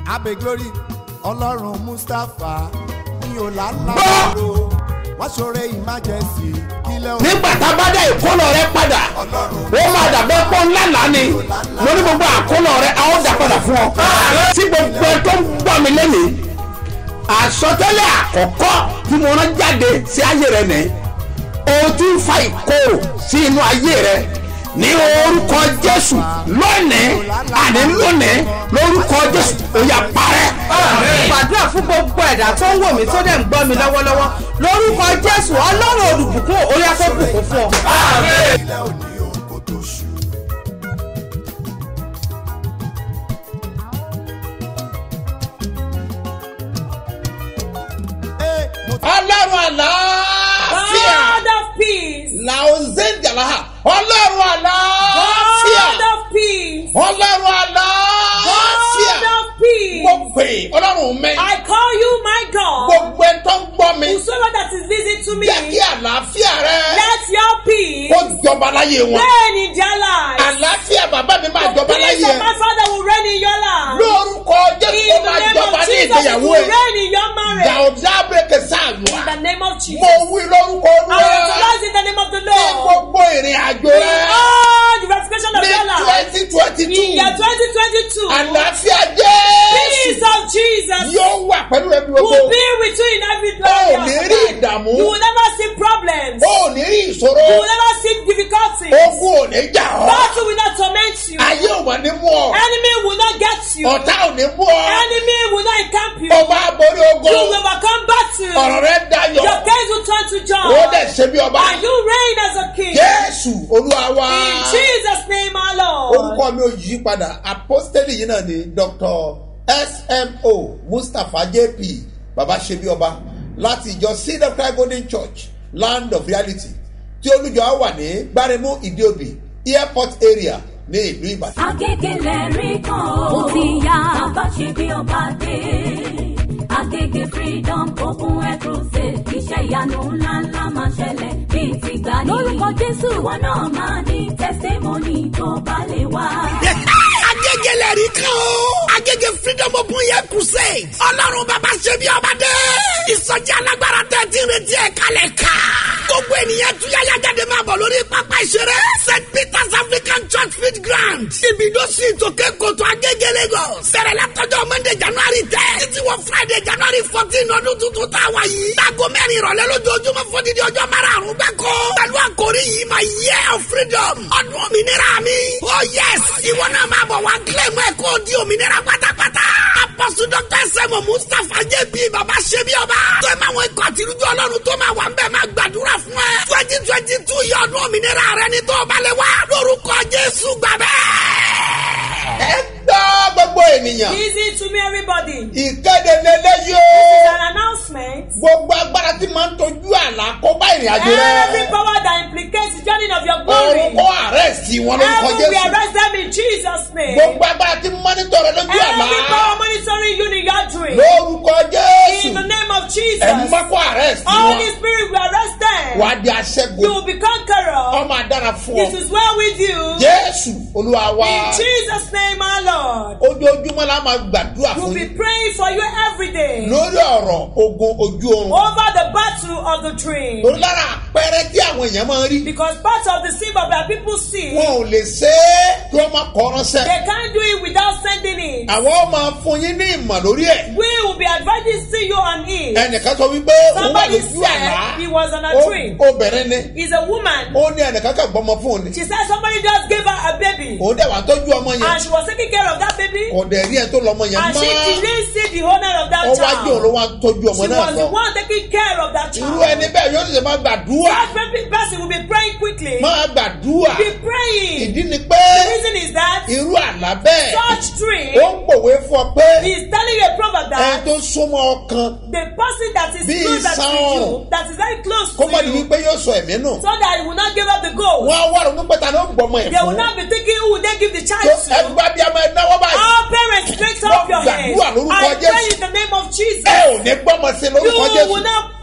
Abe Glory Ọlọ́run Mustapha ní Ọ̀làlàbọ̀rọ̀ wọ́n ṣoore emergency kílẹ̀ òun. nígbà tá a bá dá ìkólọ rẹ padà ó máa dàbẹ́ pọ́ ńlá lánì mo ní gbogbo àkólọ rẹ a ó dà padà fún ọ. tí gbogbo ẹ tó ń gbọ́ mi lẹ́nìí àsọtẹ́lẹ̀ àkọ́kọ́ tí mo rán jáde sí ayé rẹ nìyí o ti ń fa ìkorò sí inú ayé rẹ ní orúkọ Jésù lónìí àní lónìí lórúkọ Jésù ó yá parẹ́. gbàdúrà fún gbogbo ẹ̀dá tó ń wò mí tó dẹ̀ ń gbọ́ mi lọ́wọ́lọ́wọ́ lórúkọ Jésù Ọlọ́run olùbùkún orí afẹ́bùkún fún ọ. Ilẹ̀ òní òun kò tó ṣù. Ọlọ́run àlàáfíà God of peace. làózẹ́ndàláhà Ọlọ́run àlàáfíà God of peace. Ọlọ́run àlàáfíà God of peace. mo pè Ọlọ́run mi I call you my God. gbogbo ẹ tó ń gbọ́ mi Whosoever that is listening to me, jẹ́ kí àlàáfíà rẹ let your peace kó jọba láyé wọn. reign in their lives. Àlàáfíà bàbá mi máa The jọba peace láyé of ẹ. my Father will reign in your life. Lórúkọ Jésù In ó the máa name jọba of ní Jesus, it ìgbéyàwó will ẹ. reign in your marriage. Dàúdà bẹ̀rẹ̀ sáàlùwà. In the name of Jesus. Mo wí lórúkọ I Olúwa. authorize in the name of the Ní Lord. gbogbo ìrìn àjò In rẹ. all the ramification of Ní your life. 2022. In year 2022. Àlàáfíà Peace Jésù of Jesus yóò wà pẹ̀lú ẹbí will gbogbo. be with you in every O ò ní rí place. ìdààmú. You will never see problems. O ò ní rí ìṣòro. You will never see difficulties. Ogun ò ní jà ọ́. Battle will not torment you. Ayé ò mà ní mú ọ. Enemy will not get you. Ọ̀tá ò ní mú ọ. Enemy will not encamp you. Ọba aborí You ogun. will overcome battle. Ọ̀rọ̀ rẹ dayọ̀. Your case will turn to joy. Ó dẹ̀ ṣe bí ọba. And you reign as a king. Jésù Olúwa wa. In Jesus' name, our Lord. Orúkọ mi ò yí padà apostoli yìí náà ni Dr. SMO Mustapha JP Baba Ṣebí Ọba láti ìjọ Seed of Christ Golden Church Land of Reality tí olùjọ wà ní Gbáremú Ìdíòbí Airport area ní ìlú Ìbàdàn. Agégélé rí kan ó ti yá Baba Ṣebí Ọba dé Agége Freedom Open Air Crusade iṣẹ́ ìyanu ńláńlá máa ṣẹlẹ̀ bíi ti gbà ní lórúkọ Jésù wọn náà máa ní tẹ́símọ́nì tó bá lè wá. Agégélé rí kan o. Agége Freedom Open Air Crusade. Ọlọ́run Baba Ṣebí Ọba dé. Ìsọjí alágbára tẹ́ ti retí ẹ̀ kalẹ̀ ká. Gbogbo ènìyàn túyáyá jáde máa bọ̀ lórí pápá ìṣeré. St. Peter's African Church Field Ground. Ibùdó sí ìtòkè kòtò Agége Lagos. Bẹ̀rẹ̀ látọjọ́ Monday January 10. Títí wọ Friday January 14 ọdún tuntun tá a wà yìí. Láago mẹ́rin ìrọ̀lẹ́ lójoojúmọ́ fún dídí ọjọ́ márùn-ún gbáko. Pẹ̀lú àkórí yìí my year of freedom. Ọdún òmìnira mi. Oh yes! Ìwọ náà máa bọ̀ wá kílẹ̀mù ẹ̀ kó di òmìnira pátápátá. Apostle Dr. SMO Mustapha JP Baba Ṣebí Ọba. Tó ẹ máa wọ ikọ̀ àtirújọ Ọlọ́run tó máa wà ń bẹ̀ máa gbàdúrà fún ẹ. 2022 yọ ọdún òmìnira rẹ ní tó balẹ̀ wá. Lórúkọ Jésù gbà bẹ́ẹ̀. Ẹ gbọ́ gbogbo ènìyàn. Listen to me, everybody. Ìkéde lélẹ́yìí o. This is an announcement. Gbogbo agbára tí máa ń tọ́jú àlá kó bá ìrìn àjò rẹ. Every power that implicates the journey of your glory. Orúkọ àrẹ́sì wọn lórúkọ Heaven will Jésù. arrest them in Jesus' name. Gbogbo agbára tí mọ́nítọ̀ rẹ lójú àlá. Every power monitoring you in your dream. Lórúkọ Jésù. In the name of Jesus. Ẹ̀mí mọ́kọ́ àrẹ́sì wọn. Holy Spirit will arrest them. Wà á di You aṣẹ́gun. will be conqueror. Ọmọ àdára fún ọ. It is well with you. Jésù Olúwa wa. In Jesus' name, our Lord. Ojoojúmọ́ la máa gbàdúrà We'll fún be yín. praying for you every day. Lórí ọ̀rọ̀ ogun ojú oorun. Over the battle of the dream. Torí lára àpẹẹrẹ tí àwọn èèyàn máa ń rí. Because part of the sin of that people see, Wọn ò lè ṣe é kí wọ́n má kọ́ ránṣẹ́. they can't do it without sending it. Àwọn máa fún yín ní ìmọ̀ lórí ẹ̀. We will be advising you on it. Ẹnìkan sọ wípé òun wà Somebody lójú àlá. said he was on a dream. Obìnrin ni. He's a woman. Ó ní ẹnìkan kan gbọ́mọ fún òun ni. She said somebody just gave her a baby. Òun dẹ̀ wá tọ́jú ọmọ yẹn. And she was taking care of that baby. Kò dẹ̀ rí ẹ tó lọ́mọ yẹn And she mọ́. didn't see the owner of that Ó wá jẹ́ òun ló child. wá ń tọ́jú ọmọ She náà was the lọ. one taking care of that Irú child. ẹni bẹ́ẹ̀ yóò ṣe máa gbàdúrà. That person will be praying quickly. Máa gbàdúrà. Be praying. Ìdí ni pé The reason is that irú àlá bẹ́ẹ̀ such dream ó ń pòwe fún ọ pé is telling you a proverb ẹni that tó súnmọ́ ọkàn the person that is Bí closer to ìsàn you, that is very close kó má to di you, wípé yóò sọ ẹ̀mí nù. so that you will not give up the ghost. Wọ́n á wá ronú pé ta ló ń gbọ́mọ ẹ̀ They will fún. not be thinking who will they give the Tó child to. ẹgbẹ́ bí a máa náwó báyìí. Our parents, lift up your hands. Gbàdúrà lórúkọ I pray Jésù. in the name of Jesus. Ẹ ò ní gbọ́mọ sí lórúkọ You will Jésù. not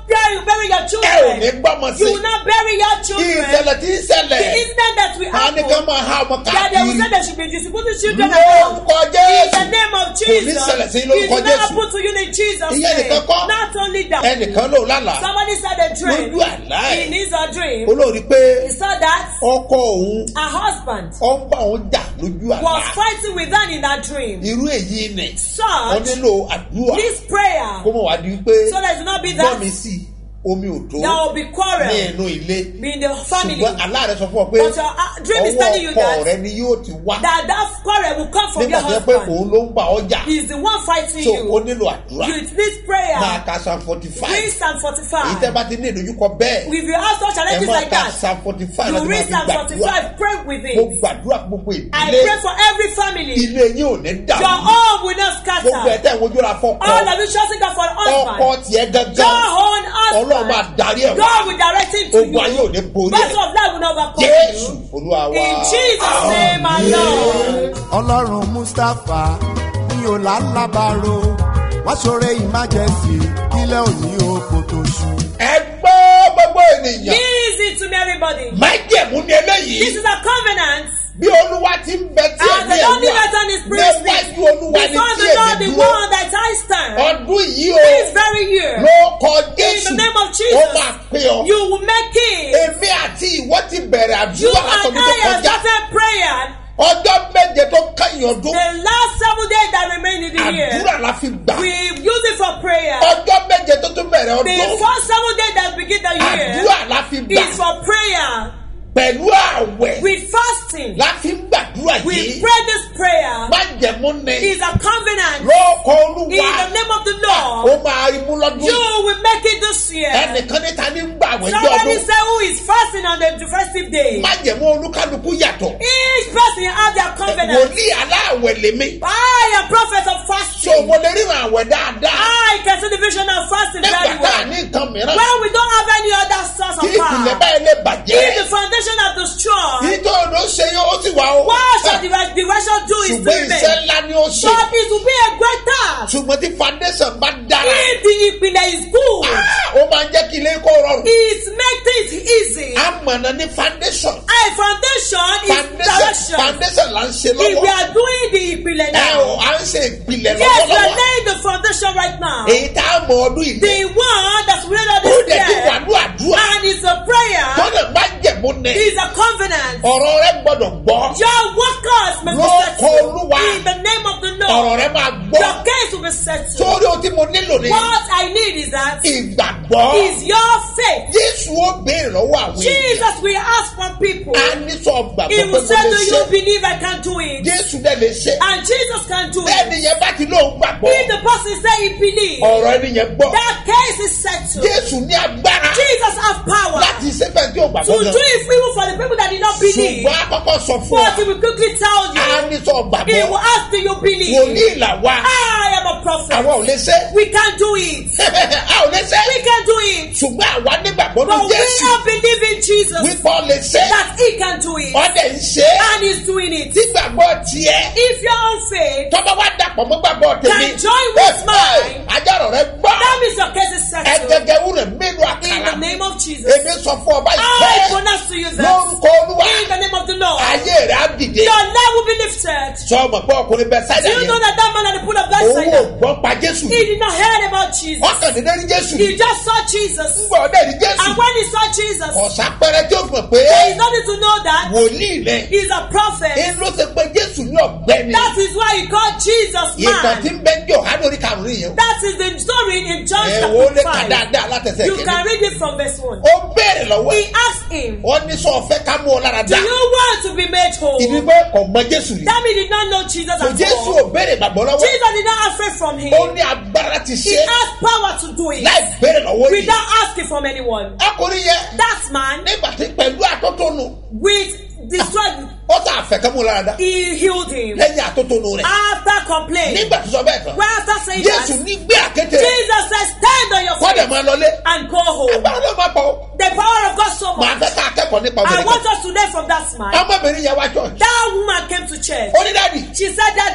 bury your ẹ ò children. ní gbọ́mọ You sí. will not bury your children. ìṣẹ̀lẹ̀ tí ń The ṣẹlẹ̀. incident that will a ní ká happen, máa há ọmọ that they will say káàkiri. they should be distributing children around. lórúkọ In Jésù. the name of Jesus, ṣẹlẹ̀ sí it lórúkọ will not Jésù. happen to you in Jesus' Ìyẹn nìkan name. kọ́. Not only that, ẹnìkan ló lálàá. somebody said a dream. lójú àlá ẹ̀. In his dream, olórí pé he saw that ọkọ òun a husband ó ń bá òun jà lójú was àlá. fighting with her in that dream. irú èyí ni. Such, wọ́n nílò àdúrà. this prayer, kó mọ̀ wá di wípé so that it will not be gbọ́ that mi sí omi ò tó there will be quarrel ní inú ilé. in the family. ṣùgbọ́n aláàrẹ sọ fún ọ pé But your dream is telling you ọwọ́ ọkọ that rẹ ni yóò ti wá. that quarrel will come from nígbà your tó yẹ pé husband. òun ló ń bá ọjà. He is the one fighting so ó you. nílò àdúrà. You need prayer. máa ka Psalm 45. Read Psalm èyí 45. tẹ́ bá ti ní ìdojúkọ bẹ́ẹ̀. If you have such ẹ challenges máa like ka that, Psalm 45 you láti máa read fi Psalm gbàdúrà. 45, pray with mo it. gbàdúrà gbogbo I ìdílé. pray for every family. ilé yín ò ní Your dàrú. home will not gbogbo ẹ̀ scatter. tẹ́ ìwojú ra fọ́kọ. All of you trusting God for ọkọ husband. tiẹ̀ Your gangan. own Ọlọ́run máa husband. darí ẹ̀ wá. God will direct him to ogun ayé ò you. ní borí Battle ẹ̀. of life will not overcome Jésù you. Olúwa wa. In Jesus' name, my Lord. ọlọ́run mustapha ní ọ̀làlábàárò wọ́n ṣoore emergency kílẹ̀ òní oko tó ṣú. ẹ gbọ́ gbogbo ènìyàn. Easy to me, everybody. májẹ̀mú ni This eléyìí. is a covenant. bí Olúwa ti ń bẹ tí As the ẹ̀mí Lord ẹ̀ wà. liveth on his spirit, níwájú Olúwa ni before tí the Lord, èmi the dúró. one that I stand, ọdún yìí this o. very year, ló kọ in Jésù. the name of ó Jesus, máa pè ọ́. you will make it. èmi àti ìwọ ti bẹ̀rẹ̀ You àdúrà and látọdún tó I have kọjá. started prayer. ọjọ́ méje tó kẹ́yìn ọdún. The last 7 days that remain in the year, àdúrà la fi gbà. we use it for prayer. ọjọ́ méje tó tún bẹ̀rẹ̀ The ọdún. first 7 days that begin the year àdúrà la fi gbà. is for prayer. pẹ̀lú àwẹ̀ With fasting, la fi ń gbàdúrà we yìí. pray this prayer. májẹ̀mú ni. Is a covenant. lóko In Olúwa. the name of the ó Lord, máa imú lọ́dún. you will make it this year. ẹnìkan níta ní ń gbà àwẹ̀ ní Somebody ọdún. say who is fasting on the festive day. májẹ̀mú olúkálukú yàtọ̀. Each person have their covenant. wòlíì aláàwẹ̀ lèmi. I am prophet of so fasting. mo lè ríran àwẹ̀ dáadáa. I can see the vision of fasting nígbà very tá a well. ní nǹkan mìíràn. When we don't have any other source kí of ìpìlẹ̀ power, báyìí lè if bàjẹ́. the foundation of the strong, nítorí ló ṣe yóò ó sì wá o. what shall the righteous do is to ṣùgbọ́n iṣẹ́ remain. ńlá ni ó ṣe. But it will be a great task ṣùgbọ́n tí foundation bá dára. if the ìpìlẹ̀ is good. ó máa ń jẹ́ kí ilé kó rọrùn. It makes things easy. amọ̀nà ní foundation. A foundation is direction. foundation là ń ṣe If we lọ́wọ́. are doing the ìpìlẹ̀ ẹ ò now, à ń ṣe ìpìlẹ̀ yes, we are lọ́wọ́lọ́wọ́. laying the foundation right now. èyí tá a mọ ọdún yìí. The one that's read on ó this dẹ̀ ti wà year, ní àdúrà. and it's a prayer, tọ́lẹ̀ má jẹ̀mú ni. is a covenant. ọ̀rọ̀ rẹ gbọ́dọ̀ gbọ́. Your workers must be Lórúkọ settled. Olúwa. In the name of the ọ̀rọ̀ Lord, rẹ máa gbọ́. your case will be settled. sórí ohun tí mo nílò ni. What I need is that ìgbàgbọ́. is your faith. Jésù ó béèrè lọ́wọ́ àwọn èèyàn. Jesus will ask from people. a ní sọ gbàgbọ́ He pé mo will say, lè do you ṣe. believe I can do it? Jésù dẹ̀ lè ṣe. And Jesus can do bẹ́ẹ̀ ni it. yẹn bá ti lóun gbàgbọ́. If the person say he believes, ọ̀rọ̀ ẹni yẹn gbọ́. that case is settled. Jésù ní agbára. Jesus have power láti ṣe fẹ́ tí ò to gbàgbọ́ do gan. it even for the people that did not believe. ṣùgbọ́n àkọ́kọ́ sọ fún But he wa. will quickly tell a you. ní sọ He gbàgbọ́. will ask, do you believe? wòlíì là wá. I am a prophet. àwọn ò lè ṣe. We can do it. a ò lè ṣe. We can do it. ṣùgbọ́n àwa nígbàgbọ́ ní But we Jésù. have believed in Jesus wípé ọ lè ṣe. that he can do it. ọdẹ ń ṣe. And he's doing it. nígbàgbọ́ tiẹ̀. If your own faith tọ́ba wá dàpọ̀ mọ́ gbàgbọ́ tèmi. can join with mine, ajárọ̀ rẹ gbọ́. that means your case is settled. ẹgẹgẹ wúrẹ̀ mélòó In àkàrà. the name of Jesus. èmi sọ fún ọba I ìfẹ́. pronounce to you that. lórúkọ Olúwa. In the name of the Lord. ayé rẹ̀ á dìde. Your leg will be lifted. sọ ọmọ pé ọkùnrin bẹ sáyà Do you know yẹn. that that man at the pool of owó Bethesda, gbọ́n pa Jésù. he did not hear about Jesus. ọkàn dídé ní Jésù. He just saw Jesus. gbọ́ ọdẹ ní Jésù. And when he saw Jesus, ọ̀sà pẹrẹ tí ó fi mọ̀ pé. there is nothing to know that wòlíì rẹ̀. he's a prophet. èyí ló ṣe pé Jésù ní ọ̀gbẹ́ni. That is why he called Jesus ìtàn tí man. ń bẹ ní Jòhánù orí karùn-ún yẹn. That is the story in John ẹ̀wọ̀n ó lè chapter kà 5. dáadáa látẹsẹ̀ You kìíní. can read it from verse 1. ó béèrè lọ́wọ́ He ẹ̀. asked him, wọ́n ní sọ ọ̀fẹ́ ká mú ọ lára do dá. you want to be made whole? ìdí pé kò mọ Jésù rí. That means he did not know Jesus kò at Jésù all. ò béèrè gbàgbọ́ lọ́wọ́. Jesus did not ask faith from him. ó ní agbára ti He ṣe. has power to do it láì béèrè lọ́wọ́ yìí. without asking from anyone. ọkùnrin yẹn. That man, nígbà tí pẹ̀lú àtótónu. with destroyed, ó tà fẹ́ ká mú ọ lára dá. he healed him. lẹ́yìn àtótónu rẹ̀. After complaining, nígbà tó sọ bẹ́ẹ̀ tán. well, after saying Jésù that, ní gbé àkété rẹ̀. Jesus said, stand on your kọ́dẹ̀ feet máa lọlé. and go home. agbára náà máa pọ̀. The power of God so màá much. fẹ́ ká akẹ́kọ̀ọ́ nípa I obìnrin want kan. us to learn from that man. ọmọbìnrin yẹn wá church. That woman came to church. ó ní dáàdì. She said, Daddy,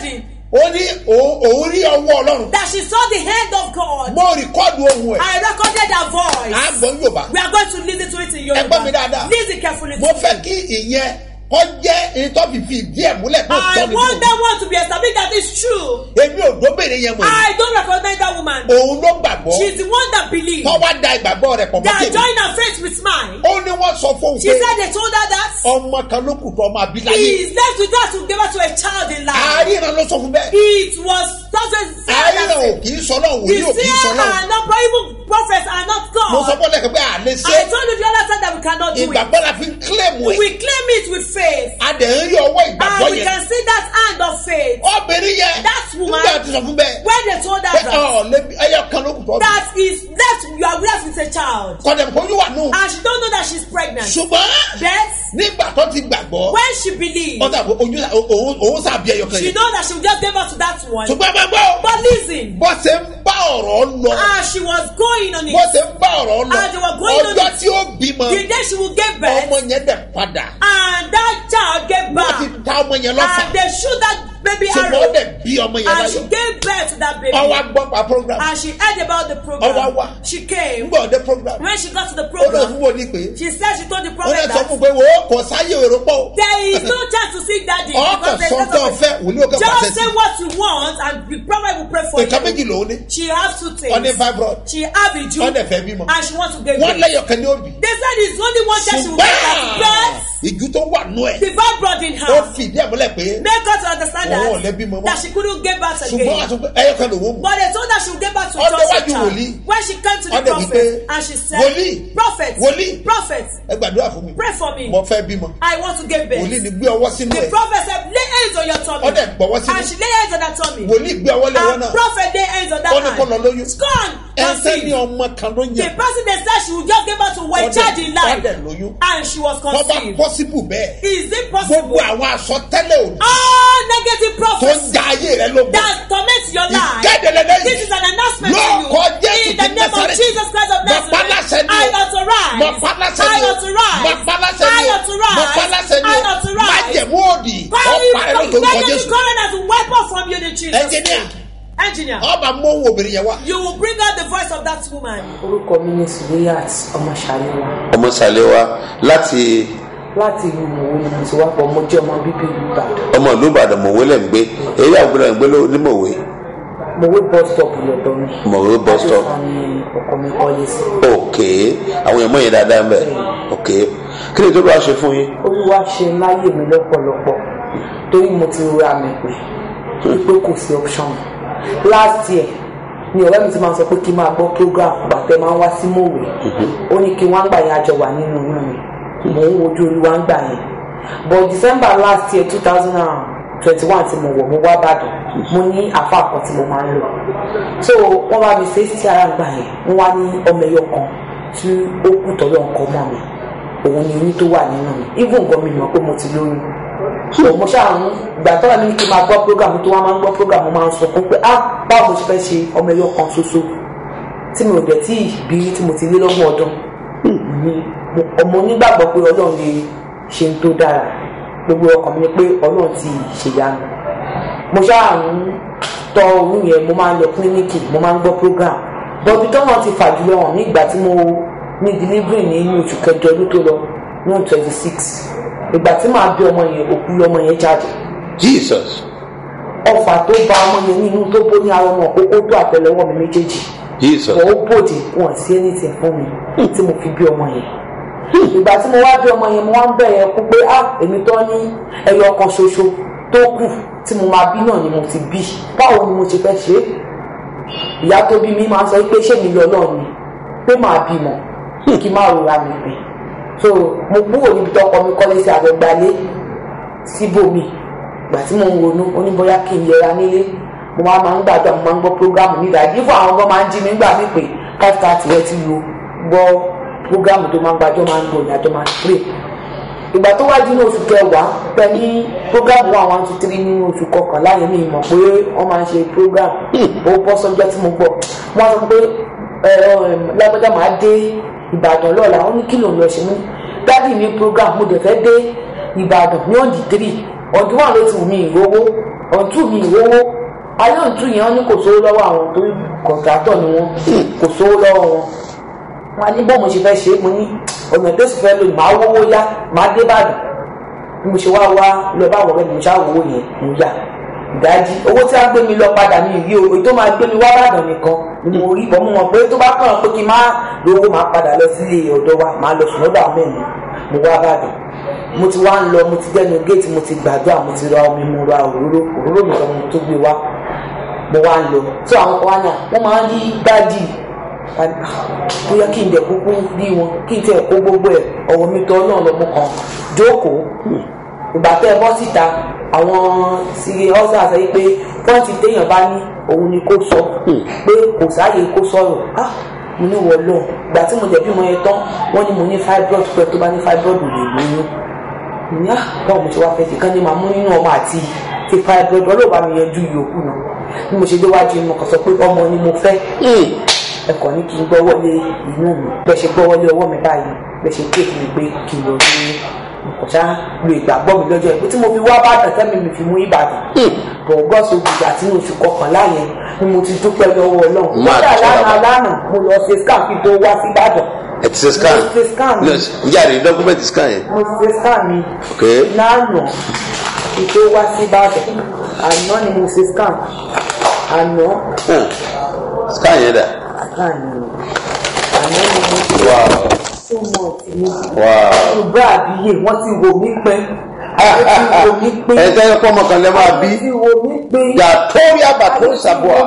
ó ní òun rí ọwọ́ ọlọ́run. that she saw the hand of God. mo rìkọ́dù ohun ẹ̀. I recorded her voice. à ń gbọ́ Yorùbá. we are going to listen to it in Yoruba. ẹ gbọ́ mi dáadáa. listen carefully. mo fẹ́ kí ìyẹn kọ́ jẹ́ ìtọ́fìfì díẹ̀ múlẹ̀ tó I tọ́ mi. want that one to be established that is true. èmi ò dóbèrè yẹn mọ̀. I don't recognize that woman. òun ló gbàgbọ́. she is the one that believes. tọ́ wá da ìgbàgbọ́ rẹ̀ pọ̀ mọ́ they tèmi. join her faith with mine. ó ní wọ́n sọ fún un she pé said they told her that. ọmọ kan ló kù tó ọmọ he abiláyé. is left with us to give her to a child in life. àárín ló sọ fún bẹ́ẹ̀. it was such a àárín ò kì í sọ náà wòlíì ò kì í sọ náà. are not even prophets are not God. mo sọ fún ọlẹ́kẹ̀ pé àlẹ́ I ṣe. told you the other time that we cannot do it. ìgbàgbọ́ la fi ń kílẹ̀mù ẹ̀. we claim it with faith. a dẹ̀ ń rí ọwọ́ ìgbàgbọ́ and we yẹn. can see that hand of faith. obìnrin yẹn. that woman nígbà tí sọ fún bẹ́ẹ̀. when they told her pé that. ẹyọ kan ló kù tó ọmọ. that is left you are left with a child. kọ́dẹ̀ kó yóò wà nù. and she don't know that she's pregnant. ṣùgbọ́n but nígbà tó ti gbàgbọ́. when she believed. ọ̀tà òun sàbí ẹyọ kan she yẹn. know that she will just give birth to that one. ṣùgbọ́n bá gbọ́. but listen. bó ṣe ń bá ọ̀rọ̀ lọ. as she was going on it. bó ṣe ń bá ọ̀rọ̀ lọ. as they were going on ọjọ́ it. tí ó bímọ. the day she will give birth. ọmọ yẹn dẹ̀ padà. and that child gave wọ́n ti birth. ta ọmọ yẹn lọ́fà. and they shoot that baby ṣùgbọ́n arrow. ó dẹ̀ bí ọmọ yẹn and she láyọ̀. gave birth to that baby. ọwọ́ gbọ́ pa program. and she heard about the program. Ọwọ́ wá. she came. ń gbọ́ ọdẹ program. when she got to the ó lọ program. fún wọn ní pé. she said she told the ó prophet lọ sọ that. fún pé wo kò sáyé èrò pọ̀. there is no chance to see daddy. ọkọ̀ sọ́tọ̀ ọ̀fẹ́ wòlíì òkè pàṣẹ just sí. say what you want and the prophet will pray for nǹkan méjì you. lòun ní. she has two things. ọdẹ fibroid. she have a Jew. ọdẹ fẹ́ bímọ. and she want to give wọ́n birth. lẹ́yọ̀ kan ní òbí. they said it's only one child she will get as birth. ìjú tó wà nù ẹ̀. the fibroid in ó her. fìdí ẹ̀ múlẹ̀ pé. make her to understand òun ò lè bímọ that. mọ́. that she couldn't give birth ṣùgbọ́n again. àtúntò ẹyọ kan lòun mú. but they told her she would give birth to Ọdẹ just a wájú child. wòlíì. when she came to the Ọdẹ prophet wípé, and she said. wòlíì. prophet. Wòlíì. prophet. ẹ gbàdúrà fún mi. pray for me. mo fẹ́ bímọ. I want to give birth. wòlíì ni gbé ọwọ́ sínú the ẹ̀. prophet said lay hands on your tummy. Ọdẹ gbọ́wọ́ sínú. and she lay hands on her tummy. wòlíì gbé ọwọ́ lé ọwọ́ and náà. prophet lay hands on that ó ní kó lọ hand. lóyún. gone. ẹsẹ̀ ní ọmọ kan ló ń the yẹ. person they said she would just give birth to one child in life. ọdẹ lóyún. and she was tó bá conceived. pọ́sibù bẹ́ẹ̀. is it gbogbo possible. àwọn àsọtẹ́lẹ̀ òdì. all negative tó ń prophets. ja ayé rẹ lógun. that torment your life. ìkéde lẹ́lẹ́yìn. this is an announcement to lórúkọ you. Jésù in the ti name of Násárẹ́tì. Jesus Christ of Mo pa láṣẹ Nazareth. ni o. I authorize. Mo pa láṣẹ ni I o. authorize. Mo pa láṣẹ ni o. I authorize. Mo pa láṣẹ ni I o. authorize. májẹ̀mú òdì. Carry ọ̀pá rẹ ló tó ń kọ negative Jésù. current as a weapon from you in Jesus. Engineer. Engineer. ọba mú ohun obìnrin yẹn wá. You will bring out the voice of that woman. orúkọ mi ni Sùlẹ́yàt Ọmọṣàlẹ́wà. Ọmọṣàlẹ́wà láti ìlú Mòwe ni mo ti wá pọ̀ mo jẹ́ ọmọ bíbí ìlú Ìbàdàn. ọmọ ìlú Ìbàdàn Mòwe lẹ̀ ń gbé èyí àgbẹ̀rẹ̀ ń gbé ní Mòwe. Mòwe bus stop lọ́dọ̀ mi. Mòwe bus stop. láti fa ni ọkọ mi kọ́lé sí. ok àwọn èèyàn mọ̀ yẹn dáadáa ń bẹ̀ ok kí ni tó bá ṣe fún yín. Olúwa ṣe láyè mi lọ́pọ̀lọpọ̀ torí mo ti ra mi pé kò sí option. last year ni ọ̀rẹ́ mi ti máa sọ pé kí n máa gbọ́ program gbàtẹ́ máa ń wá sí Mòwe ó ní kí wọ́n gbà yẹn àjọ wà nínú inú mi mò ń wojú Olúwa ń gbà yẹn but December last year 2021 tí mo wọ̀ mo wá Ìbàdàn mo ní àfa kan tí mo máa ń lò so wọ́n bá mi ṣe sí ara gbà yẹn wọ́n wá ní ọmọ ẹyọ kan tí ó kù tọ́lọ́ nǹkan mọ́ mi òun ni oyún tó wà nínú mi even gan mi mọ̀ pé mo ti lóyún so mo ṣáà ń gbà tọ́lá mi kí n máa gbọ́ program tó wá máa ń gbọ́ program mo máa ń sọ fún pé báwo mo ṣe fẹ́ ṣe ọmọ ẹyọ kan ṣoṣo tí mi ò dẹ̀ tí bí tí mo ti lé lọ́gbọ̀n ọdún ọmọ onígbàgbọ́ pé Ọlọ́run lè ṣe ń tó dára gbogbo ọkàn mi ni pé Ọlọ́run ti ṣèyanu mo ṣáà ń tọ oyún yẹn mo máa ń lọ kílíníkì mo máa ń gbọ́ program bọ́bí tọ́wọ́n ti fà jùlọ hàn nígbà tí mo ní delivery ní oṣù kẹjọ ọdún tó lọ ní 26 ìgbà tí màá bí ọmọ yẹn òkú ọmọ yẹn jáde. Jesus. ọfà tó ba ọmọ yẹn nínú tó bó ní ara ọmọ kókó tó àtẹ́lẹwọ́ mi méjèèjì. Jesus. wọ́n ó bòde wọn sí anything fún mi tí mo fi bí ọmọ yẹn. ìgbà tí mo wá bí ọmọ yẹn mo wá ń bẹ̀rẹ̀ kú pé èmi tó ní ẹyọ kan ṣoṣo tó kù tí mo máa bí náà ni mo ti bí báwo ni mo ṣe fẹ́ ṣe é. ìyá tó bí mi máa ń sọ pé ṣé mi lọ náà ni pé màá bímọ kí n má rora mi pè so mo kúrò níbi tọkọ mi kọ́lé sí àgbẹ̀gbálé síbòmí ìgbà tí mo ń ronú oníbóyá kí n yẹra nílé mo máa ń gbàdúrà mo máa ń gbọ́ prógámù nígbà yìí fún àwọn ọmọ máa ń jí mi gbà mí pé 5:30 rẹ ti lo gbọ́ prógámù tó máa ń gbàjọ́ máa ń gbọ́ ìyàtọ̀ máa ń pray ìgbà tó wájú ní oṣù kẹwàá pẹ ní prógámù 1 2 3 nínú oṣù kọkànlá yẹn mi mọ̀ pé wọ́n máa ń ṣe prógámù ó bọ́ sọ́jọ́ tí mo gbọ́ wọ́n sọ pé lágbájá máa dé Ìbàdàn lọ́la ó ní kí lòun lọ ṣe mú dádì mi program mo dẹ̀ fẹ́ dé Ìbàdàn ní ọ̀dì 3 ọdún wà ló ti wù mí ìrówó ọdún mi ìrówó alóòtú yẹn wọ́n ní kò sówó lọ́wọ́ àwọn tó kọ̀ǹtrátọ̀ ni wọ́n kò sówó lọ́wọ́ wọn. wọ́n á ní bó mo ṣe fẹ́ ṣe é mo ní ọ̀nà tó sì fẹ́ lò máa wówó yá máa dé bàdàn bí mo ṣe wá lọ bá wọ̀ rẹ̀ mo ṣáà wówó yẹn mo yá ìdájí owó tí a gbé mi lọ padà ní ìrí o tó máa gbé mi wá bàdàn nìkan ni mo rí bọ́ mo mọ̀ pé tó bá kàn pé kí n má lówó máa padà lọ sílé ọ̀dọ̀ wa máa lọ sùn lọ́dọ̀ àwọn ẹ̀mí mo wá bàdàn mo ti wá ń lọ mo ti dẹnu géètì mo ti gbàdúrà mo ti ra omi mo ra òróró mi kan mo tó gbé wá mo wá ń lọ tó àwọn kan wá náà wọ́n máa ń rí dájì bóyá kí n dẹ̀ kúkú rí wọn kí n tẹ̀ kó gbogbo ẹ̀ ọ̀wọ́ mi tọ́ náà lọ́mú kan jókòó ìgbà tẹ́ ẹ bọ́ síta àwọn sírí ọ́sà sọ pé pọ́ǹtì téèyàn bá ní òun ni kó sọ pé kò sáàyè kó sọ̀rọ̀ mo ní wọ́n lọ ìgbà tí mo jẹ̀ bímọ yẹn tán wọ́n ní mo ní fibroid pé tó bá ní fibroid lè lóyún ní báwo mo ṣe wá fẹ́ ṣe kán ní máa mú nínú ọmọ àti ti fibroid ọlọ́ọ̀bá mi yanjú ìyókù náà bí mo ṣe déwájú mo kàn sọ pé ọmọ ni mo fẹ́ ẹ̀kọ́ ní kí n gbọ́ wọlé inú mi bẹ́ẹ̀ ṣe gbọ́ wọlé ọwọ́ mi báyìí bẹ́ẹ̀ ṣe pé kí n gbé kí n lọ sí ọ̀ṣá lo ìgbàgbọ́ mi lọ́jọ́ ìpè tí mo fi wá bàdàn tẹ́mi mi fi mú ìbàdàn bọ̀gọ́sọ gbìgbà tí mo fi kọkànlá yẹn ni mo ti dúpẹ́ lọ́wọ́ ọlọ́run kódà lánàá mo lọ ṣe scan kí n tó wá sí ìbàdàn. ẹ ti ṣe scan mo ṣe scan mi ǹjẹ́ àrí dọ́kúmẹ́ntì scan yẹn. mo ṣe scan mi lánàá kí n tó wá sí ìbàdàn àná ni mo ṣe scan àná. scan yẹn dà. scan yẹn àná ni mo ṣe. wow. So much ni ṣùgbọ́n àbíyè wọ́n ti wò mí pẹ́ ẹ tẹ́ ẹ kọ́ ọmọkàn lẹ́ máa bí yàtọ̀ yàgbà tó ń ṣàbọ̀.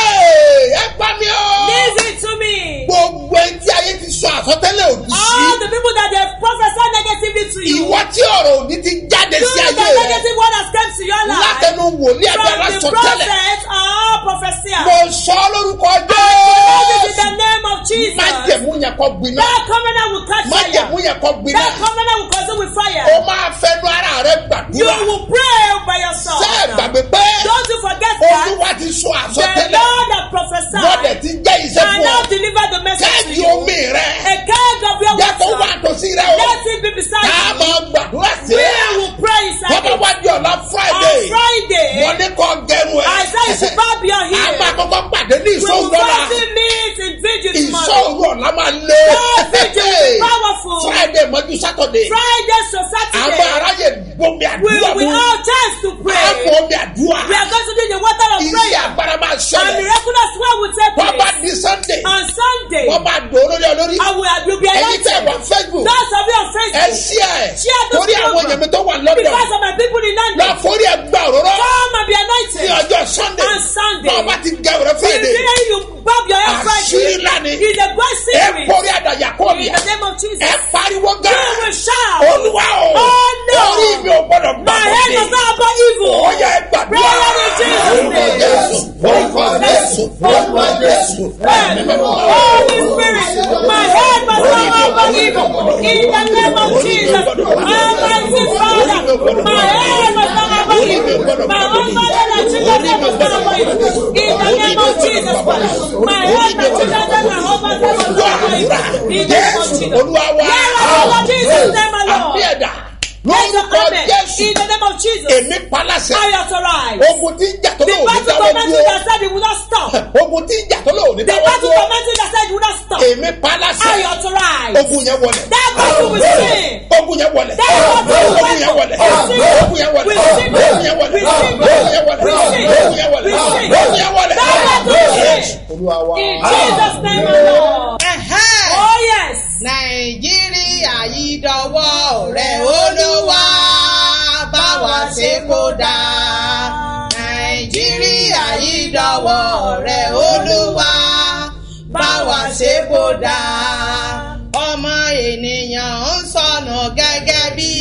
ẹ pa mi o. Listen to me. gbogbo ẹni tí ayé ti sọ àsọtẹ́lẹ̀ òdì sí. All the people that they prophesy negatively to you. ìwọ tí ọ̀rọ̀ òdì ti jáde sí ayé rẹ. the negative word has come to your life. látẹnu wòlíì àgbàlá from the sọtẹ́lẹ̀. prophet or prophesier. mo sọ lórúkọ Jésù. in the name of Jesus. májẹ̀mú yẹn kọ́ gbiná. that covenant will catch fire. májẹ̀mú yẹn kọ́ gbiná. that covenant will consume with fire. o máa fẹnu ara rẹ gbàdúrà. you will pray by yourself. ṣé ẹ gbàgbé pé. don't you forget that. Olúwa ti sọ àsọtẹ́lẹ̀. the Lord that prophesied. wọ́n dẹ̀ ti jẹ́ iṣẹ́ fún ọ. and now deliver the message to you. kẹ́ẹ̀dì omi rẹ. a keg of your jẹ́ kó water. wà tòsí rẹ o. let it be beside you. ká máa gbàdúrà sí we i. will pray inside bọ́bá it. wá di ọ̀la Friday. on Friday. wọ́n ní kọ́ gẹrun ẹ̀. I say you should barb your hair. àgbà àkọ́kọ́ pàdé ní we will ìṣòro ọ̀la. first meet in vigil tomorrow. ìṣòro ọ̀la máa lé. vigil will be powerful. Friday mọ́jú Saturday. Friday to Saturday. àgbà aráyè bomi àdúrà we all chance to pray. àpò omi àdúrà. we are going to do the water of prayer. iṣẹ́ agbára máa and ṣẹlẹ̀. miraculous one will take wọ́n bá place. di Sunday. on Sunday. wọ́n bá dò lórí olórí. I will be ẹ̀yin tẹ̀ anointed. wọ́n Facebook. those of you on Facebook. ẹ share those torí àwọn program. èèyàn mi tó wà London. because of my people in London. lọ forí ẹ gbà òróró. come and be anointed. ní ọjọ́ Sunday. on Sunday. bọ́ọ̀ bá ti gẹ òróró Friday. the day you bob your head Friday. àṣírí ńlá ni. is a great ẹ secret. forí àdàyà kọ́ mi. in the name of Jesus. ẹ pariwo gan. you will shout. Olúwa o. oh no. orí mi ò gbọ́dọ̀ gbà my head does not about evil. ó yẹ ẹ gbàdúrà. prayer in Jesus' name. orúkọ Jésù. orúkọ Jésù. Holy Spirit, my head must not about evil. In the name of Jesus. Almighty Father, my head must not about evil. My mother and children must not about evil. In the name of Jesus Christ. My head, my children, my husband must not about evil. In the name of Jesus. Lord Jesus, name alone. lórúkọ Jésù. In the name of Jesus. èmi palasẹ̀. I authorize. ogun tí ń jà tó The lò ní battle dáwọ́ commenting that dúró. said it will not stop. ogun tí ń jà tó lò ní The dáwọ́ battle dúró. commenting that said it will not stop. èmi palasẹ̀. I authorize. ogun yẹn wọlẹ̀. That battle will sing. ogun yẹn wọlẹ̀. That battle will ogun yẹn wọlẹ̀. sing. ogun yẹn wọlẹ̀. We sing. ogun yẹn wọlẹ̀. We sing. ogun yẹn wọlẹ̀. We sing. ogun yẹn wọlẹ̀. We sing. ogun yẹn wọlẹ̀. That battle will sing. Olúwa wa. In Jesus' name alone. Oh yes. Nàìjíríà yìí dọwọ́ rẹ̀ Olúwa bá wa ṣe kó dáa. Nàìjíríà yìí dọwọ́ rẹ̀ Olúwa bá wa ṣe kó dáa. ọmọ ènìyàn ń sọnù gẹ́gẹ́ bí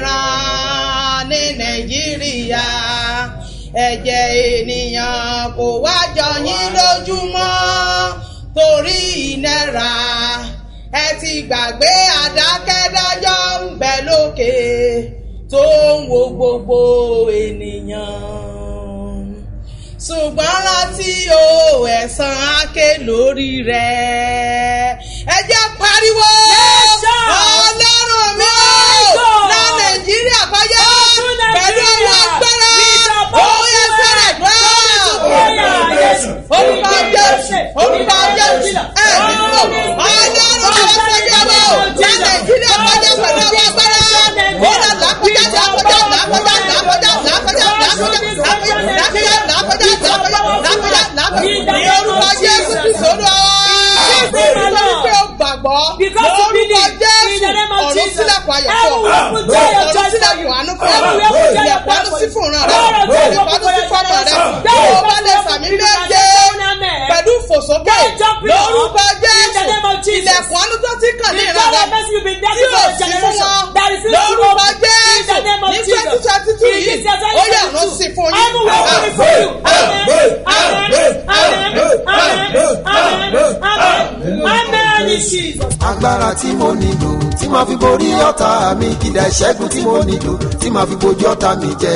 ẹran ní Nàìjíríà. ẹ̀jẹ̀ ènìyàn kò wá jọ yín lójúmọ́ torí ìnira. ẹ ti gbàgbé àdákẹ́dájọ́ ń bẹ lókè tó ń wo gbogbo ènìyàn. ṣùgbọ́n rántí o ẹ̀san àké lórí rẹ̀. ẹ jẹ́ pariwo Ọlọ́run mi o ná Nàìjíríà kọjá pẹ̀lú ọwọ́ agbára ó yẹ sẹ́rẹ̀ gbọ́. pẹ̀lú fòsókè lórúkọ Jésù ilẹ̀kùn àánú tó ti kàn ní ìrọ̀lẹ́ yóò sí fún wọn lórúkọ Jésù ní 2022 yìí ó yà rán sí fún yín. agbára tí mo nílò tí màá fi borí ọ̀tá mi kìdá ìṣẹ́gun tí mo nílò tí màá fi bojú ọ̀tá mi jẹ.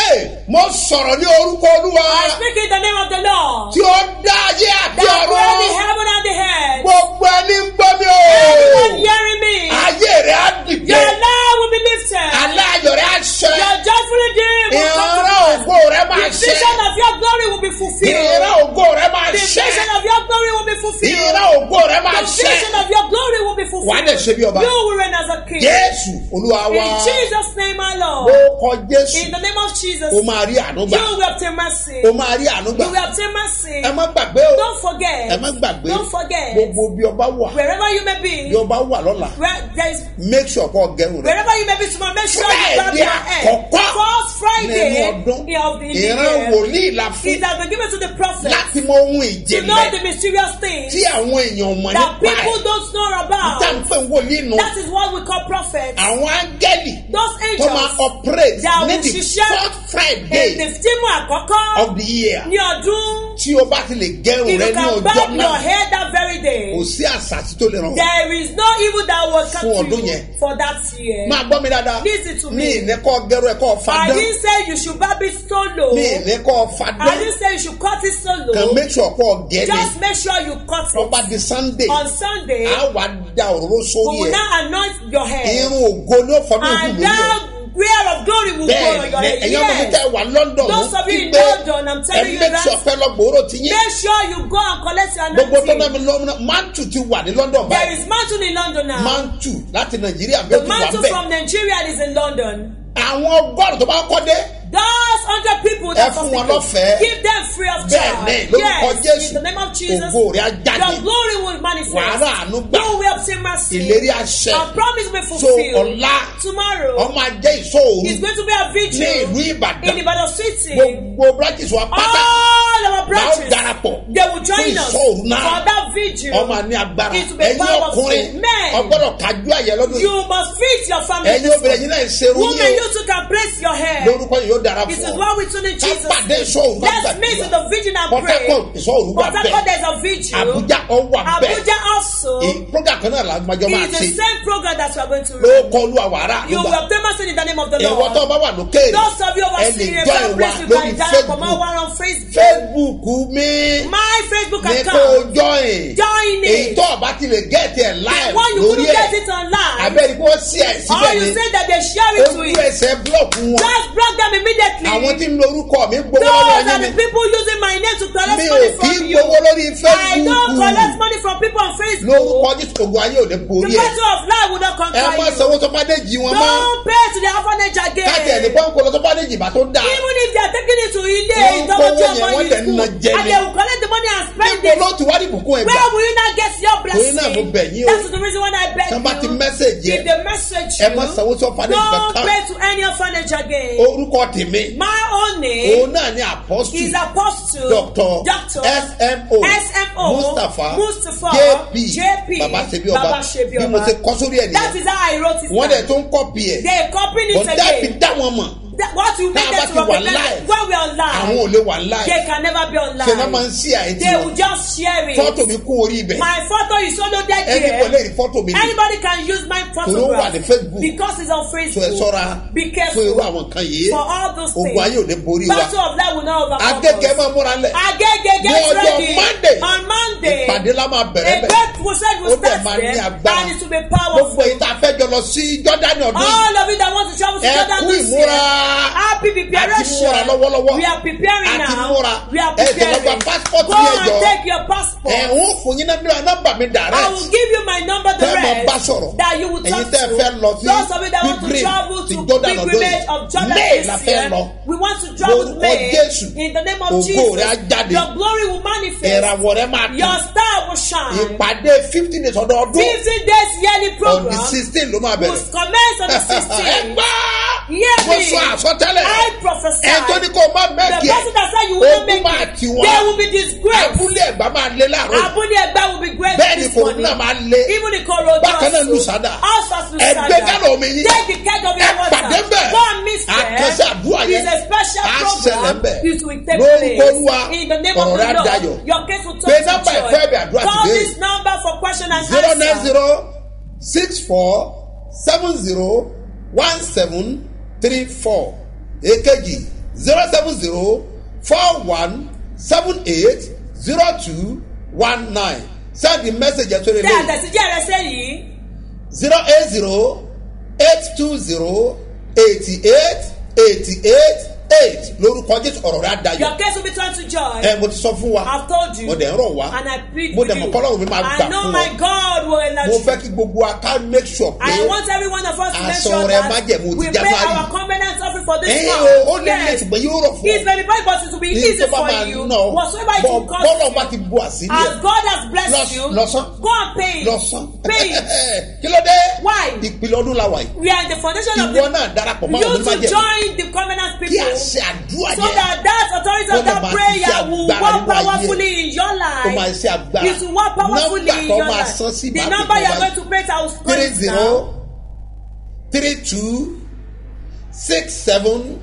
mo sọ̀rọ̀ ní orúkọ Olúwa. I speak in the name of the Lord. tí ó dá ayé àti That ọ̀run. created the heaven and the earth. gbogbo ẹni ń gbọ́ mi o. Everyone hearing me. ayé rẹ̀ á dìde. Your life will be lifted. aláyọ̀ rẹ̀ á ṣẹ. Your joyful dream will come to ìran pass. ògo rẹ̀ máa The ṣẹ. vision of your glory will be fulfilled. ìran ògo rẹ̀ máa The ṣẹ. vision of your glory will be fulfilled. ìran ògo rẹ̀ máa The ṣẹ. vision of your glory will be wà á fulfilled. dẹ̀ ṣe bí ọba. You will reign as a king. Jésù Olúwa wa. In Jesus' name, my Lord. ó kọ Jésù. In the name of Jesus. o máa rí àánú gbà. You will obtain mercy. o máa rí àánú gbà. You will obtain mercy. ẹ má gbàgbé o. Don't forget. ẹ má gbàgbé. Don't forget. gbogbo bí ọba wà. Wherever you may be. bí ọba wà lọ́la. Where there is. make sure kó gẹrun rẹ. Wherever you may be tomorrow, make sure you grab your head. àkọ́kọ́ First Friday nínú ọdún. of the ìran year. wòlíì la fún. It has been given to the prophet. láti mọ ohun To know the ìjìnlẹ̀. mysterious things tí àwọn èèyàn mọ̀ that nípa people ẹ̀. don't know about. níta ń pè wòlíì nù. That is what we call prophets. àwọn áńgẹ́lì Those tó máa angels operate that ní will the ṣiṣẹ́ fourth Friday in the stimu àkọ́kọ́ of the year. ní ọdún. tí o bá ti lè gẹrun If rẹ you ní can ọjọ́ bob your náà hair that very day, kò sí àṣàṣì tó lè ràn wọ́n. there is no evil that will come Fún to ọdún you yẹn. for that year. máa gbọ́ mi dáadáa. Listen to me. mi ì ní kọ́ gẹrun ẹ̀ kọ́ I fadán. didn't say you should barb it solo. mi ì ní kọ́ I fadán. didn't say you should cut it solo. kàn make sure kọ́ gẹ̀ ni. Just make sure you cut tó bá it. di Sunday. On Sunday, a wà da òróró we sórí will ẹ̀. now anoint your hair. irun ògo ló fọdún òkú And lórí ẹ̀. that wear of glory will go on your bẹ́ẹ̀ head. ni ẹ̀yin ọmọ mi tẹ́ wà London Those of you in pé London, I'm telling you make sure that. pẹ́ lọ gbòòrò ti yín. Make sure you go and collect your gbogbo tó náà mi anointing. lọ́mọ mantu ti wà ní London There báyìí. is mantle in London now. mantu láti Nàìjíríà bí ó The ti wà mantle bẹ́ẹ̀. from Nigeria is in London. àwọn ọgọ́rùn tó bá kọ́ dé. Those 100 people that Ẹ fún wọn lọ́fẹ̀ẹ́. give them free of bẹ́ẹ̀ charge. ni lórúkọ Yes, Jésù in the name of Jesus, ògo rẹ̀ á jáde. your glory will manifest. wàhálà àánú gbà. You will obtain mercy. ìlérí àṣẹ. Our promise will be so fulfilled. ọ̀la Tomorrow, ọmọ ajẹ́ ìṣòro it's going to be a ní vigil ìlú Ìbàdàn. in Ibadan City. gbogbo branches wa pátá All our la ó branches, darapọ̀ they will join fún us ìṣòro náà. for that vigil. ọmọ ní agbára It will be ẹ̀yin powerful. ọkùnrin Men, ọgbọ́dọ̀ kájú àyẹ̀ lọ́dún yìí. you must feed your family. ẹ̀yin this obìnrin way. yìí náà ń ṣerú Women, yín you too can brace your hair. o lórúkọ yìí yóò dára This fún is ọ. what we do in ká Jesus' pàdé name. ìṣòro ká Let's meet with the vigil and Port pray. Harcourt ìṣòro wà Port Harcourt, bẹ́ẹ̀ there's a vigil. Àbújá ọwọ́ bẹ́ẹ̀ Abuja also. program kan náà làgbàjọ máa It's the ṣe same program that we are going to ló run. kọlu àwàrà You will àlùbà obtain mercy in the name of the ìwọ Lord. tó bá wà lókè Those of you who ẹ are lè serious, join God wa bless you lórí by Jara from Facebook our on Facebook. Facebook mi My Facebook ní kó account. join Join èyí it. tó o bá ti lè get ẹ̀ live When you lórí couldn't get ẹ̀ it online, abẹ́rẹ́ kí wọ́n sí ẹ̀ or síbẹ̀ you ni say that they share it to ojú you, ẹsẹ̀ blọọkù wọn just block them immediately. àwọn tí ń lo orúkọ mi gbowó Those lọ́wọ́ are yín the ni people using my name to collect mi ò money kí from you. gbowó lórí I don't collect Facebook money from people on Facebook. lórúkọ Jésù ògùn ayé ò ní The borí ẹ̀ battle of life will not ẹ conquer má you. sanwó tó bá dé jì wọn mọ́ Don't pay to the orphanage káàtì ẹ̀ ní again. pọ́ńkó lọ tó bá dé jì bá tó dáa Even if they are taking it to Ile, Wọ́n it's kówó not yẹn, your wọ́n money dẹ̀ in school. ná jẹ And ni. they will collect the money and spend níbo it. ló ti wá ní ìbùkún ẹ̀ gbà Where will you not get your Torí náà mo blessing? bẹ̀ yín o. That's the reason why I beg tán bá ti you. mẹ́sẹ̀jì If ẹ̀ they message ẹ má sanwó you, tó fadé don't kankan pay to any orphanage again. orúkọ tèmi My own name òun náà ní Apostle is Apostle Dr. SMO Mustapha JP Baba Ṣebí Ọba bí mo ṣe kọ́ sórí ẹ̀ That nìyẹn is how I wrote it wọ́n down. dẹ̀ tó ń kọ́pì ẹ̀ They copied it bọ̀dá fi again. dá wọn mọ̀ What you make Tá a them bá to ti wà represent live, when we are live, àwọn ò lè wà láì they can never be online. ṣe náà máa ń ṣí àìtí They wọn will just share it. fọ́tò mi kún orí ibẹ̀ My photo is loaded ẹni kò lè here. rí fọ́tò mi ní Anybody can use my tòró wà ní photograph Facebook because it's on tó ẹ Facebook. sọ́ra Be fún careful irú àwọn kan yìí for all those ogun ayé ò ní things. borí wa Battle of life will will not overcome Agége us. máa múra lẹ̀. Agége Ní get ọjọ́ ready. Monday. On Monday. Ìpàdé la máa bẹ̀rẹ̀ A bẹ̀. great crusade will Ó dẹ̀ start máa ní there. agbára. And it will be powerful. Gbogbo ìta fẹ́ jọ lọ sí Jọ́dánì ọdún yìí. All of you that want to travel to Ẹ Jordan kú this year. ìmúra. Happy preparation. Àti múra lọ́wọ́lọ́wọ́. We are preparing Àti now. múra. We are Ẹ jẹ́ lọ gba preparing. passport Go ní and ẹjọ́. take your passport. Ẹ ń fún yín nọ́mbà mi I direct. will give you my number Tẹ́ ẹ máa bá direct sọ̀rọ̀. that you will talk Ẹ̀yin tẹ́ ẹ fẹ́ to. lọ sí Those of you that want to pilgrim travel ti to Jordan ọdún pilgrimage yìí. of Jordan May la this fẹ́ year. lọ. We want to travel Lórúkọ May. Jésù. In the name of Ògo rẹ̀ á Jesus. jáde. Your glory will manifest. Ìràwọ̀ rẹ̀ máa Your tàn. star will shine. Ìpàdé 15 days ọdọọdún. 15 days yearly On program the 16 ló máa will bẹ̀rẹ̀. commence on the Ẹ 16th. gbọ́. Hear Mo me. sọ àsọtẹ́lẹ̀. I prophesy. Ẹ tó ní kó o má The mẹ́kì ẹ̀. person that said you will not Ogun make máa it, tì wọ́n. they will be disgraced. Abúlé Ẹ̀gbá máa lé láàárọ̀ yìí. Abúlé Ẹ̀gbá will be great Bẹ́ẹ̀ ni this Kòròdú morning. náà máa lé. Even the Korodu Bákan náà Lùsádà. Also as Lusada. Ẹgbẹ́ gánà omi yín. Take the keg of Ẹ your water. pàdé bẹ́ẹ̀. Go and miss Àkànṣe there. àdúrà yẹn. It's a special Á ṣẹlẹ̀ program. bẹ́ẹ̀. It will take Lórúkọ place. Olúwa, In the name ọ̀rọ̀ of rẹ̀ á the dayọ̀. Lord. Your case will Pé turn to nọ́mbà joy. ìfẹ́ ẹ̀bẹ̀ àdúrà ti Call béèrè. this number for question and 09064771734. Èkejì 07041780219. Send the message ẹ̀ sórí Tẹ ilé. àtẹ̀síjẹ́ rẹ sẹ́yìn. 08082088888 lórúkọ Jésù ọ̀rọ̀ rẹ̀ á dayọ̀. Your case will be turned to joy. Ẹ mo ti sọ fún wa. I've told you. Mo dẹ̀ ń rọ̀ wá. And I plead Mo with dẹ̀ you. mọ̀ kọ́lọ́run mi máa gbà I know fún my ọ. God will enlarge Mo you. fẹ́ kí gbogbo wa ká make sure pé. I want every one of us to make Aṣọ sure rẹ that májẹ̀mú ti we já pay sáré. our covenant offering for this Ó month. lè lè ṣùgbọ́n yóò rọ̀ fún It's very very but it will be easy for you. Whatsoever it will cost bọ́lọ̀ bá you. ti bu àṣírí As ẹ̀. God has blessed you, Lọ́sàn. go and pay it. Lọ́sàn. Pay it. Kí ló dé? Why? Ìpìlẹ̀ ọdún la wà yìí. We are in the foundation of Ìwọ náà darapọ̀ mọ́ àwọn you to onímọ̀jẹ̀mú. join the covenant Kí people. àṣẹ àdúrà So yẹn. that authority of Ó that máa ti prayer ṣe will agbára work nínú ayé. powerfully in your Ó máa life. ṣe agbára. It will work powerfully Nọ́mbà in tó your máa life. san sí The ìbámu number you are ìjọba going to pay, I will call it 30 now. 32 67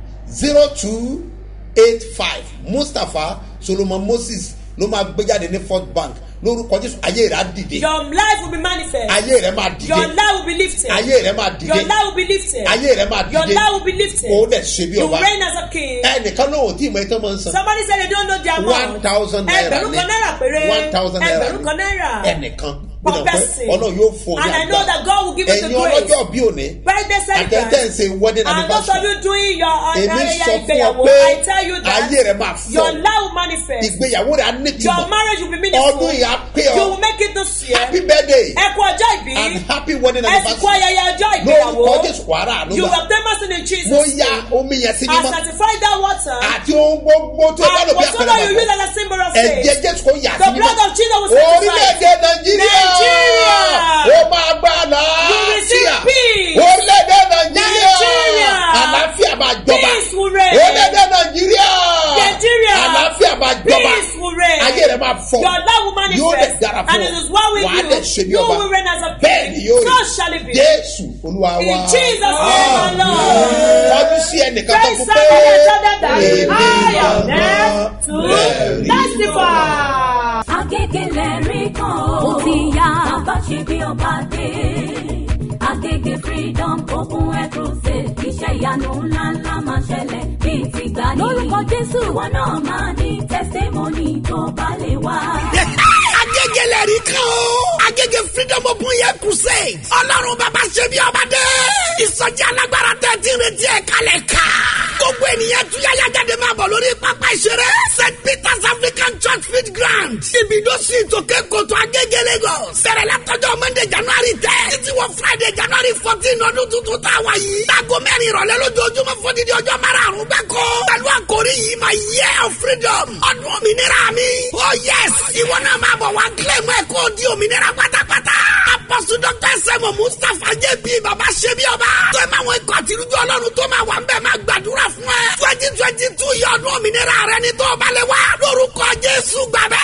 0285 Mustapha Solomon Moses ló máa gbé jáde ní First Bank lórúkọ Jésù ayé rẹ̀ á dìde. Your life will be manifest. Ayé rẹ̀ máa dìde. Your life will be lifted. Ayé rẹ̀ máa dìde. Your life will be lifted. Ayé rẹ̀ máa Your dìde. life will be lifted. Ó dẹ̀ ṣe bí You ọba. reign as a king. Ẹnìkan náà ò tí ì mọ ìtàn máa ń san. Somebody said they don't know their amount. 1,000 naira Ẹgbẹ̀rún kan náírà péré. 1,000 naira Ẹgbẹ̀rún kan náírà. Ẹnìkan. Per person. Ọlọ́run yóò fún ọ ní And I know that God will give you the Ẹ̀yin grace. ọlọ́jọ́ bí òní. Birthday Àtẹ̀tẹ̀ ń celebrant. ṣe wedding And those of anniversary. you doing your Èmi ayẹyẹ sọ fún ọ ìgbéyàwó, pé I tell you that ayé rẹ̀ máa your fọ́. life will manifest. Ìgbéyàwó rẹ̀ á ní Your tìmọ̀. marriage will be meaningful. Ọdún yìí á pé ọ. You will make it this year. Happy birthday Ẹ kú ọjọ́ ìbí. and happy wedding Ẹ sì kú anniversary. ayẹyẹ ọjọ́ ìgbéyàwó. Lórúkọ Jésù wàrà àánú You gbà. will obtain mercy in Jesus' Mo ya name. omi yẹn sí I mímọ́. certify that water. Àti ohun gbogbo tó bá lò And bí whatever you àpẹẹrẹ use bàbá. as a symbol of Ẹ̀jẹ̀ faith. Jésù kò yà sí The mímọ́. blood of Jesus will sanctify. Orílẹ̀-èdè Nàìjíríà. Nigeria. Ó máa gbà You receive àlàáfíà. peace. Orílẹ̀-èdè Nàìjíríà. Nigeria. Àlàáfíà máa jọba. Peace will reign. Orílẹ̀-èdè Nàìjíríà. Nigeria. Àlàáfíà máa jọba. Peace will reign. Ayé rẹ̀ máa fọ̀. Your life will manifest. Yóò dẹ̀ dára fún And ọ. it is well with Wàá dẹ̀ ṣe bí you. You ọba. will reign as a Bẹ́ẹ̀ ni king. yóò rí. So shall it be. Jésù Olúwa wa. In Jesus' name alone. Kọjú sí ẹnìkan tó Praise kú somebody pé. and tell them that Èmi I am gangan there to lẹ́rìí. testify. Agégélé rí kan ó ti yá bàbá ṣe bí ọba dé. Agége freedom open air crusade iṣẹ́ ìyanu ńláńlá máa ṣẹlẹ̀ bíi ti gbani. Lórúkọ Jésù ìwọ náà máa ní testimony tó bá lè wá. Agégélé rí kan o. Agége freedom open air crusade. Ọlọ́run bàbá ṣe bí ọba dé. Ìsọjí alágbára tẹ́ ti retí ẹ̀ kalẹ̀ ká. Gbogbo ènìyàn túyáyá jáde máa bọ̀ lórí pápá ìṣeré. St. Peter's African Church Field Ground. Ibùdó sí ìtòkè kòtò Agége Lagos. Bẹ̀rẹ̀ látọjọ́ Monday January 10. Títí wọ Friday January 14 ọdún tuntun tá a wà yìí. Láago mẹ́rin ìrọ̀lẹ́ lójoojúmọ́ fún dídí ọjọ́ márùn-ún gbáko. Pẹ̀lú àkórí yìí máa year of freedom. Ọdún òmìnira mi. Oh yes! Ìwọ náà máa bọ̀ wá claim ẹ̀ kó di òmìnira pátápátá. Apọ́sù Dr. Sẹ́mu Mustapha JB Bàbá Ṣebí Ọba. Tó ẹ máa wọn ikọ̀ àtìrújú Ọlọ́run tó máa wà ń bẹ̀ máa gbàdúrà fún ẹ. 2022 yọ ọdún òmìnira rẹ ní tó o bá lè wá. Lórúkọ Jésù gbàgbẹ́.